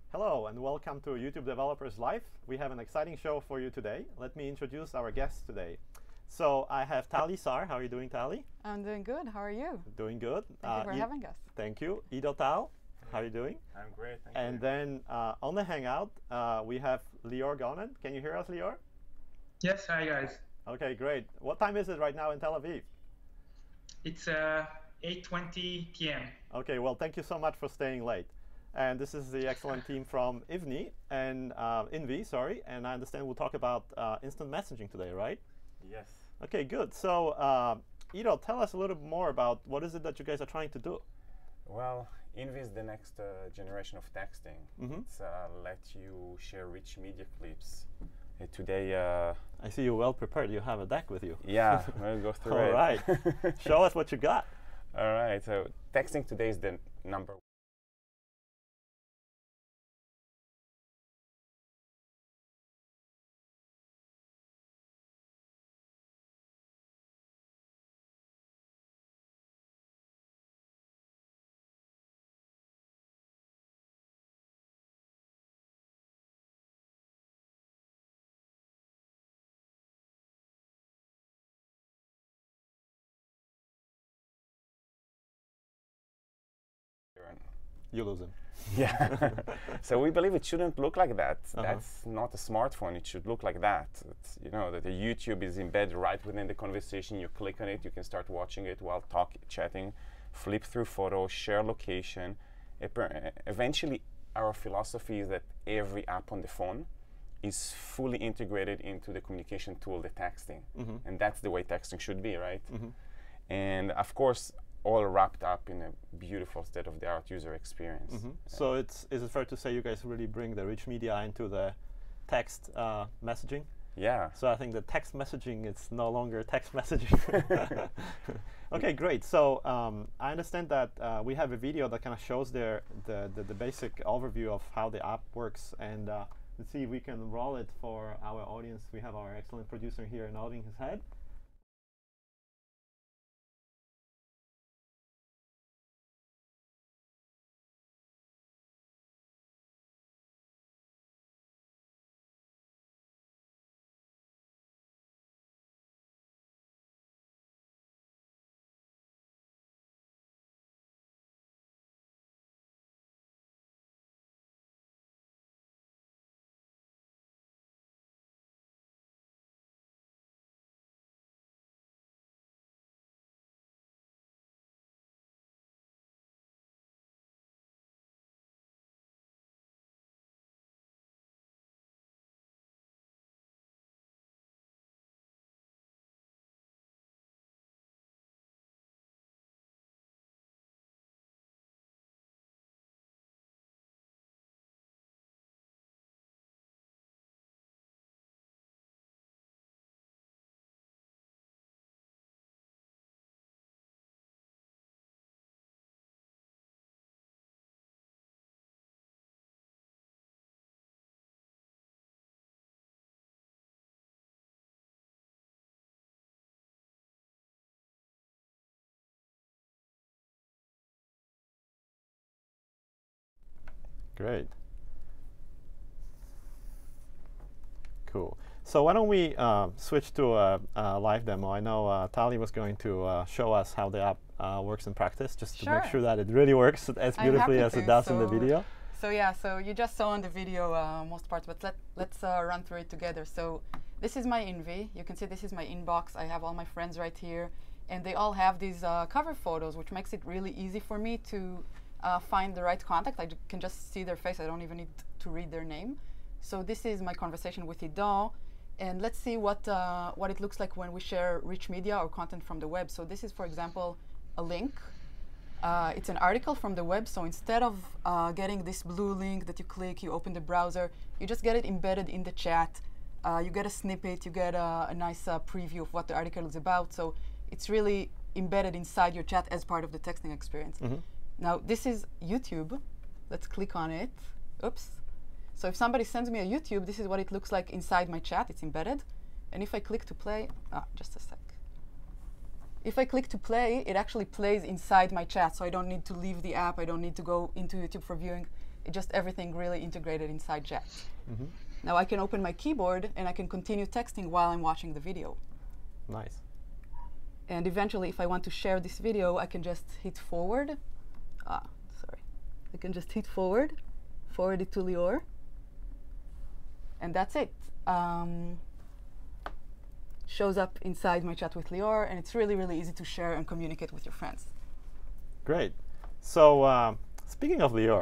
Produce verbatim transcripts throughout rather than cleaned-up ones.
Hello and welcome to YouTube Developers Live. We have an exciting show for you today. Let me introduce our guests today. So I have Tali Sar. How are you doing, Tali? I'm doing good. How are you? Doing good. Thank uh, you for e having us. Thank you. Ido Tal, how are you doing? I'm great, thank and you. then uh, on the Hangout, uh, we have Lior Gonen. Can you hear us, Lior? Yes, hi guys. Okay, great. What time is it right now in Tel Aviv? It's uh, eight twenty p m Okay, well, thank you so much for staying late. And this is the excellent team from Ivni and uh, Invi, sorry. And I understand we'll talk about uh, instant messaging today, right? Yes. Okay, good. So, uh, Ido, tell us a little bit more about what is it that you guys are trying to do? Well, Invi is the next uh, generation of texting. Mm-hmm. It's uh, let you share rich media clips. Uh, today, uh, I see you're well prepared. You have a deck with you. Yeah, we'll go through All it. All right. Show us what you got. All right. So, texting today is the number one. You lose him. Yeah. So we believe it shouldn't look like that. Uh-huh. That's not a smartphone. It should look like that. It's, you know, that the YouTube is embedded right within the conversation. You click on it, you can start watching it while talk, chatting, flip through photos, share location. Eventually, our philosophy is that every app on the phone is fully integrated into the communication tool, the texting. Mm-hmm. And that's the way texting should be, right? Mm-hmm. And of course, all wrapped up in a beautiful state-of-the-art user experience. Mm-hmm. So it's is it fair to say you guys really bring the rich media into the text uh, messaging? Yeah. So I think the text messaging is no longer text messaging. Okay, great. So um, I understand that uh, we have a video that kind of shows their, the, the the basic overview of how the app works, and uh, let's see if we can roll it for our audience. We have our excellent producer here nodding his head. Great. Cool. So why don't we uh, switch to a, a live demo? I know uh, Tali was going to uh, show us how the app uh, works in practice, just Sure. to make sure that it really works as beautifully as to. it does so in the video. So yeah, so you just saw in the video uh, most parts, but let, let's uh, run through it together. So this is my Invi. You can see this is my inbox. I have all my friends right here, and they all have these uh, cover photos, which makes it really easy for me to uh, find the right contact. I can just see their face. I don't even need to read their name. So this is my conversation with Ido, and let's see what uh, what it looks like when we share rich media or content from the web. So this is, for example, a link. Uh, it's an article from the web, so instead of uh, getting this blue link that you click, you open the browser, you just get it embedded in the chat. Uh, you get a snippet, you get a, a nice uh, preview of what the article is about. So it's really embedded inside your chat as part of the texting experience. Mm-hmm. Now this is YouTube. Let's click on it. Oops. So if somebody sends me a YouTube, this is what it looks like inside my chat. It's embedded. And if I click to play, ah, just a sec. If I click to play, it actually plays inside my chat, so I don't need to leave the app. I don't need to go into YouTube for viewing. It just everything really integrated inside Jet. Mm-hmm. Now I can open my keyboard and I can continue texting while I'm watching the video. Nice. And eventually, if I want to share this video, I can just hit forward. Ah, sorry. I can just hit forward, forward it to Lior, and that's it. Um, shows up inside my chat with Lior, and it's really, really easy to share and communicate with your friends. Great. So uh, speaking of Lior,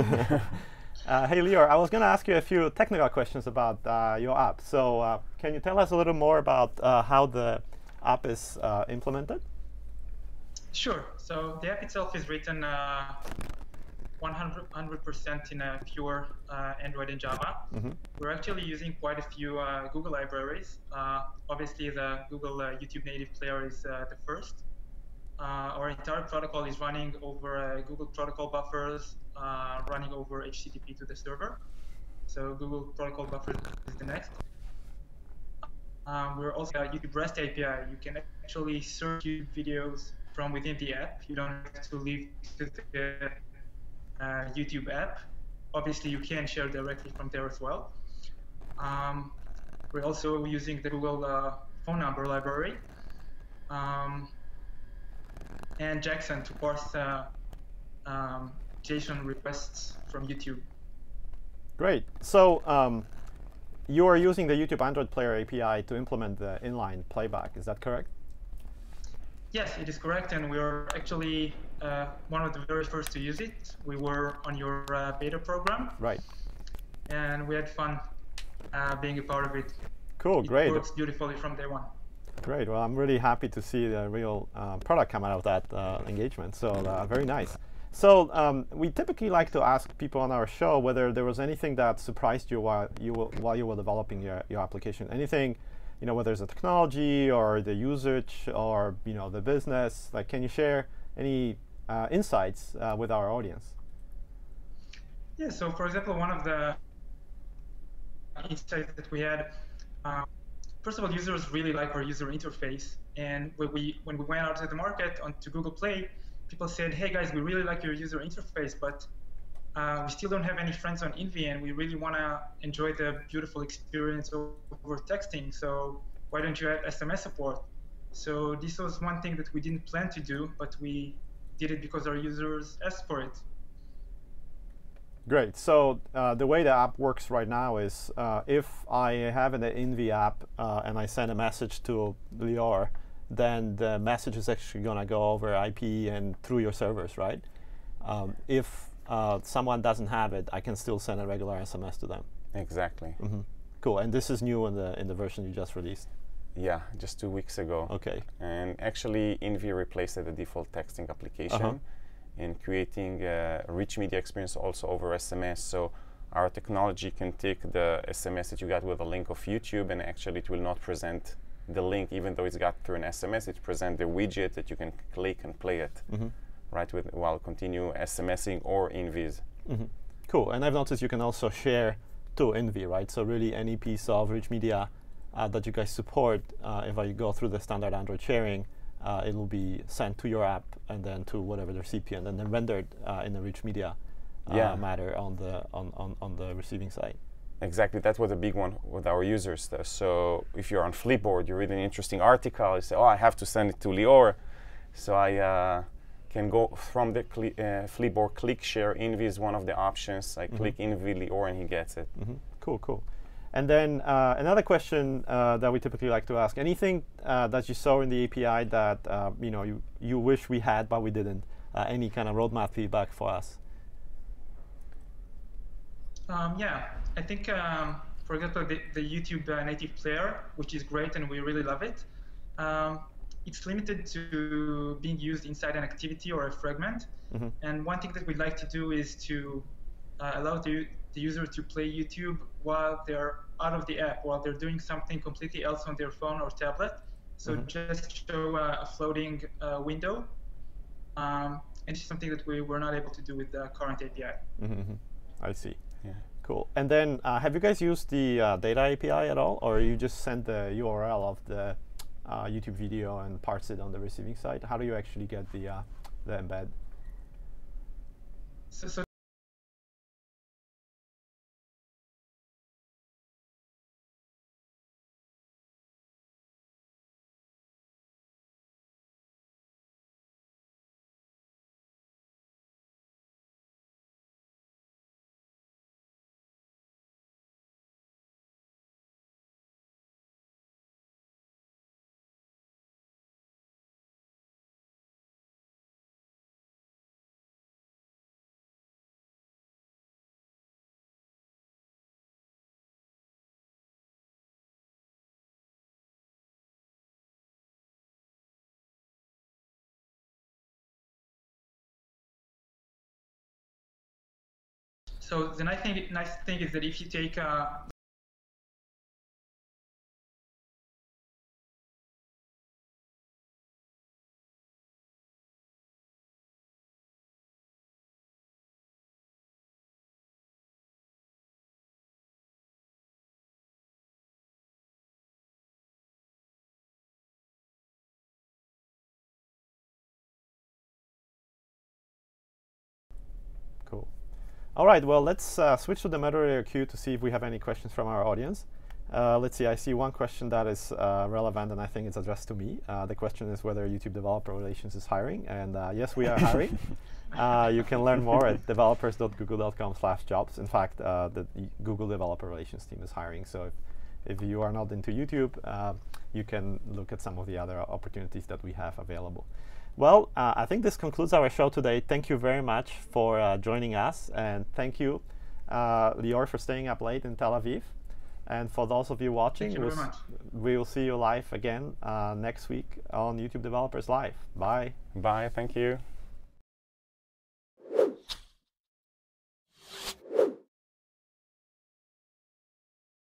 uh, hey Lior, I was going to ask you a few technical questions about uh, your app. So uh, can you tell us a little more about uh, how the app is uh, implemented? Sure. So the app itself is written uh, one hundred percent in a pure uh, Android and Java. Mm-hmm. We're actually using quite a few uh, Google libraries. Uh, obviously, the Google uh, YouTube native player is uh, the first. Uh, our entire protocol is running over uh, Google protocol buffers, uh, running over H T T P to the server. So Google protocol buffers is the next. Um, we're also a YouTube REST A P I. You can actually search YouTube videos from within the app. You don't have to leave to the uh, YouTube app. Obviously, you can share directly from there as well. Um, we're also using the Google uh, phone number library um, and Jackson to parse uh, um, JSON requests from YouTube. Great. So um, you are using the YouTube Android Player A P I to implement the inline playback. Is that correct? Yes, it is correct, and we are actually uh, one of the very first to use it. We were on your uh, beta program, right? And we had fun uh, being a part of it. Cool, it great. It works beautifully from day one. Great. Well, I'm really happy to see the real uh, product come out of that uh, engagement. So uh, very nice. So um, we typically like to ask people on our show whether there was anything that surprised you while you were, while you were developing your, your application. Anything, you know, whether it's the technology or the usage or you know the business. Like, can you share any uh, insights uh, with our audience? Yeah. So, for example, one of the insights that we had. Um, First of all, users really like our user interface, and when we when we went out to the market onto Google Play, people said, "Hey guys, we really like your user interface, but uh, we still don't have any friends on Envy, and we really want to enjoy the beautiful experience over texting. So why don't you add S M S support?" So this was one thing that we didn't plan to do, but we did it because our users asked for it. Great. So uh, the way the app works right now is uh, if I have an Envy app uh, and I send a message to Lior, then the message is actually going to go over I P and through your servers, right? Um, if uh, someone doesn't have it, I can still send a regular S M S to them. Exactly. Mm-hmm. Cool. And this is new in the in the version you just released. Yeah, just two weeks ago. Okay. And actually, Envy replaced the default texting application. Uh-huh. In creating a rich media experience also over S M S. So our technology can take the S M S that you got with a link of YouTube, and actually it will not present the link, even though it's got through an S M S. It presents the widget that you can click and play it, mm-hmm. right, with while continue SMSing or Envies. Mm-hmm. Cool. And I've noticed you can also share to Envy, right? So really any piece of rich media uh, that you guys support, uh, if I go through the standard Android sharing, Uh, it will be sent to your app and then to whatever the recipient, and then rendered uh, in a rich media uh, yeah. matter on the on, on, on the receiving side. Exactly, that was a big one with our users. Though. So if you're on Flipboard, you read an interesting article, you say, "Oh, I have to send it to Lior," so I uh, can go from the cli uh, Flipboard click share. Envy is one of the options. I mm-hmm. click Envy Lior, and he gets it. Mm-hmm. Cool, cool. And then uh, another question uh, that we typically like to ask: anything uh, that you saw in the A P I that uh, you know you you wish we had but we didn't? Uh, any kind of roadmap feedback for us? Um, yeah, I think um, for example the, the YouTube uh, native player, which is great and we really love it. Um, it's limited to being used inside an activity or a fragment. Mm-hmm. And one thing that we'd like to do is to uh, allow the the user to play YouTube while they're out of the app, while they're doing something completely else on their phone or tablet. So mm-hmm. just show uh, a floating uh, window. Um, and it's something that we were not able to do with the current A P I. Mm-hmm. I see. Yeah. Cool. And then uh, have you guys used the uh, data A P I at all, or you just send the U R L of the uh, YouTube video and parse it on the receiving side? How do you actually get the, uh, the embed? So, so so the nice thing, nice thing is that if you take uh, Cool. All right, well, let's uh, switch to the moderator queue to see if we have any questions from our audience. Uh, let's see, I see one question that is uh, relevant, and I think it's addressed to me. Uh, the question is whether YouTube Developer Relations is hiring, and uh, yes, we are hiring. Uh, you can learn more at developers dot google dot com slash jobs. In fact, uh, the Google Developer Relations team is hiring, so if, if you are not into YouTube, uh, you can look at some of the other opportunities that we have available. Well, uh, I think this concludes our show today. Thank you very much for uh, joining us, and thank you, uh, Lior, for staying up late in Tel Aviv. And for those of you watching, Thank you we'll very much. we will see you live again uh, next week on YouTube Developers Live. Bye. Bye. Thank you.